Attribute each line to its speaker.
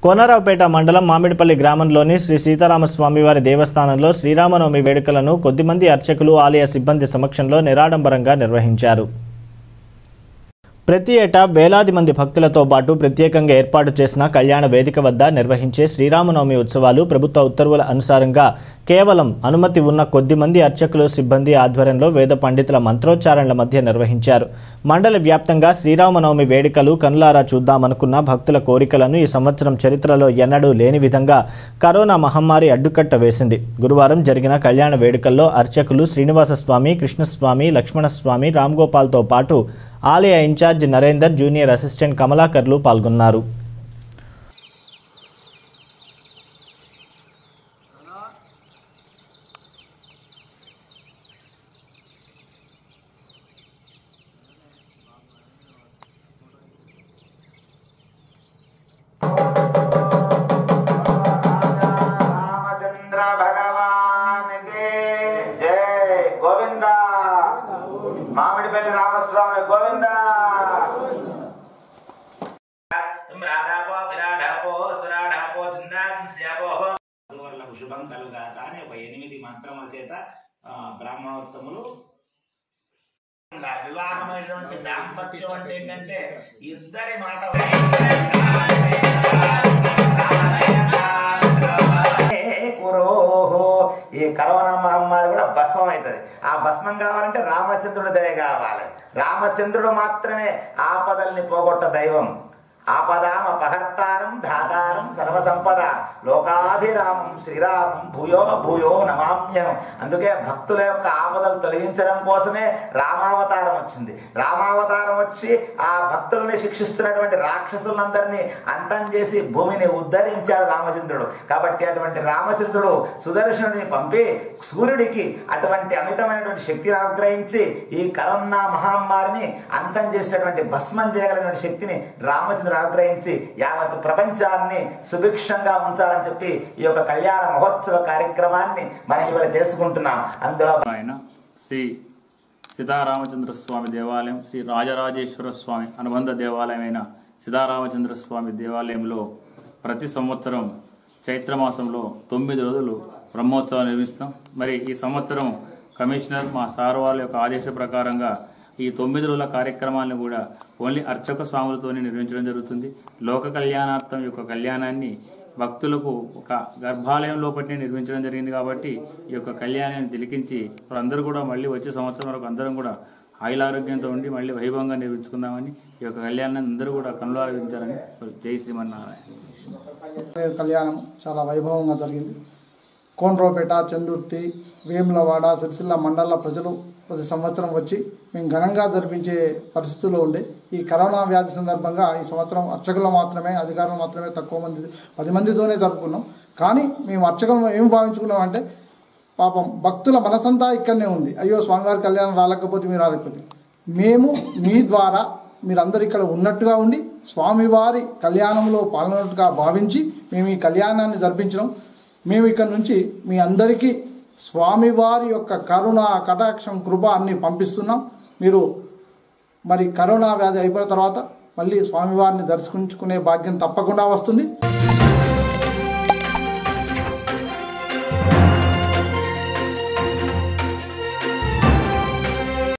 Speaker 1: కోనరావుపేట మండలం మామిడిపల్లి గ్రామంలోని శ్రీ సీతారామస్వామివారి దేవస్థానంలో శ్రీరామనవమి వేడుకలను కొద్దిమంది అర్చకులు ఆలయ సిబ్బంది సమక్షంలో నిరాడంబరంగా నిర్వహించారు. ప్రతి ఏటా వేలాది మంది భక్తులతో పాటు ప్రత్యేకంగా ఏర్పాటు చేసిన కళ్యాణ వేదిక వద్ద నిర్వహించే శ్రీరామనవమి ఉత్సవాలు ప్రభుత్వ ఉత్తర్వుల అనుసారంగా కేవలం అనుమతి ఉన్న కొద్దిమంది అర్చకులు సిబ్బంది ఆధ్వర్యంలో వేద పండితుల మంత్రోచ్చారణల మధ్య నిర్వహించారు. మండల వ్యాప్తంగా శ్రీరామనవమి వేడుకలు కనులారా చూద్దామనుకున్న భక్తుల కోరికలను ఈ సంవత్సరం చరిత్రలో ఎన్నడూ లేని విధంగా కరోనా మహమ్మారి అడ్డుకట్ట వేసింది. గురువారం జరిగిన కళ్యాణ వేడుకల్లో అర్చకులు శ్రీనివాసస్వామి, కృష్ణస్వామి, లక్ష్మణస్వామి, రామ్గోపాల్తో పాటు ఆలయ ఇన్ఛార్జ్ నరేందర్, జూనియర్ అసిస్టెంట్ కమలాకర్లు పాల్గొన్నారు.
Speaker 2: మామిడిపల్లి రామస్వామి గోవింద. శుభం కలుగా కానీ ఒక 8 మంత్రముల చేత బ్రాహ్మణోత్తములు వివాహమైనటువంటి దాంపత్యం అంటే ఏంటంటే ఇద్దరి మాట ఈ కరోనా మహమ్మారి కూడా భస్మం అవుతుంది. ఆ భస్మం కావాలంటే రామచంద్రుడి దయ కావాలి. రామచంద్రుడు మాత్రమే ఆపదల్ని పోగొట్ట దైవం. ఆపదాం అపహర్తారం ధాతారం సర్వసంపద లోకాభిరామం శ్రీరామం భూయో భూయో నమామ్యహం. అందుకే భక్తుల యొక్క ఆపదలు తొలగించడం కోసమే రామావతారం వచ్చింది. రామావతారం వచ్చి ఆ భక్తుల్ని శిక్షిస్తున్నటువంటి రాక్షసులందరినీ అంతం చేసి భూమిని ఉద్ధరించాడు రామచంద్రుడు. కాబట్టి అటువంటి రామచంద్రుడు సుదర్శనుడిని పంపి సూర్యుడికి అటువంటి అమితమైనటువంటి శక్తిని అనుగ్రహించి ఈ కరోనా మహమ్మారిని అంతం చేసినటువంటి భస్మం చేయగలిగిన శక్తిని రామచంద్రుడు ఆగ్రహించి యావత్ ప్రపంచాన్ని సుభిక్షంగా ఉంచాలని చెప్పి ఈ యొక్క కళ్యాణ మహోత్సవ కార్యక్రమాన్ని మనం ఇవాళ చేసుకుంటున్నాం. అందులో
Speaker 3: ఆయన శ్రీ సీతారామచంద్ర స్వామి దేవాలయం, శ్రీ రాజరాజేశ్వర స్వామి అనుబంధ దేవాలయమైన సీతారామచంద్ర స్వామి దేవాలయంలో ప్రతి సంవత్సరం చైత్రమాసంలో 9 రోజులు బ్రహ్మోత్సవాలు నిర్వహిస్తాం. మరి ఈ సంవత్సరం కమిషనర్ మా సార్ వాళ్ళ యొక్క ఆదేశ ప్రకారంగా ఈ 9 రోజుల కార్యక్రమాలను కూడా ఓన్లీ అర్చక స్వాములతోనే నిర్వహించడం జరుగుతుంది. లోక కళ్యాణార్థం యొక్క కళ్యాణాన్ని భక్తులకు ఒక గర్భాలయం లోపలనే నిర్వహించడం జరిగింది. కాబట్టి ఈ యొక్క కళ్యాణాన్ని తిలకించి వాళ్ళందరూ కూడా మళ్ళీ వచ్చే సంవత్సరం వరకు అందరం కూడా ఆయురారోగ్యంతో ఉండి మళ్ళీ వైభవంగా నిర్వహించుకుందామని ఈ యొక్క కళ్యాణాన్ని అందరూ కూడా కనులారవించాలని జై శ్రీమన్నారాయణ.
Speaker 4: కళ్యాణం చాలా వైభవంగా జరిగింది. కోనరావుపేట, చందుర్తి, వేములవాడ, సిరిసిల్ల మండల ప్రజలు ప్రతి సంవత్సరం వచ్చి మేము ఘనంగా జరిపించే పరిస్థితుల్లో ఉండే ఈ కరోనా వ్యాధి సందర్భంగా ఈ సంవత్సరం అర్చకులు మాత్రమే, అధికారులు మాత్రమే తక్కువ మంది 10 మందితోనే జరుపుకున్నాం. కానీ మేము అర్చకులు ఏం భావించుకున్నాం అంటే పాపం భక్తుల మనసంతా ఇక్కడనే ఉంది. అయ్యో స్వామివారి కళ్యాణం రాలేకపోతే మీరు రాలేకపోతే మేము మీ ద్వారా మీరందరూ ఇక్కడ ఉన్నట్టుగా ఉండి స్వామివారి కళ్యాణంలో పాల్గొన్నట్టుగా భావించి మేము ఈ కళ్యాణాన్ని జరిపించడం. మేము ఇక్కడ నుంచి మీ అందరికీ స్వామివారి యొక్క కరుణ, కటాక్షం, కృప అన్ని పంపిస్తున్నాం. మీరు మరి కరోనా వ్యాధి అయిపోయిన తర్వాత మళ్ళీ స్వామివారిని దర్శించుకునే భాగ్యం తప్పకుండా వస్తుంది.